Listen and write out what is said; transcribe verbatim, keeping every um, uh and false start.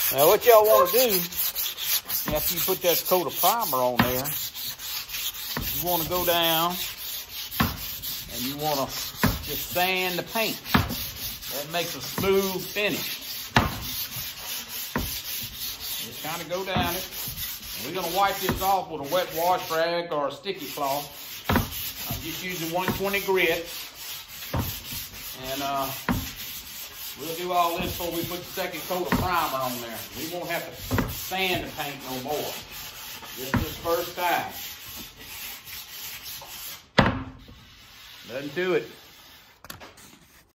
Now what y'all want to do, after you put that coat of primer on there, you want to go down and you want to just sand the paint. That makes a smooth finish. Just kind of go down it. And we're going to wipe this off with a wet wash rag or a sticky cloth. I'm just using one twenty grit. And uh, we'll do all this before we put the second coat of primer on there. We won't have to sand the paint no more. Just this first time. Nothing to it.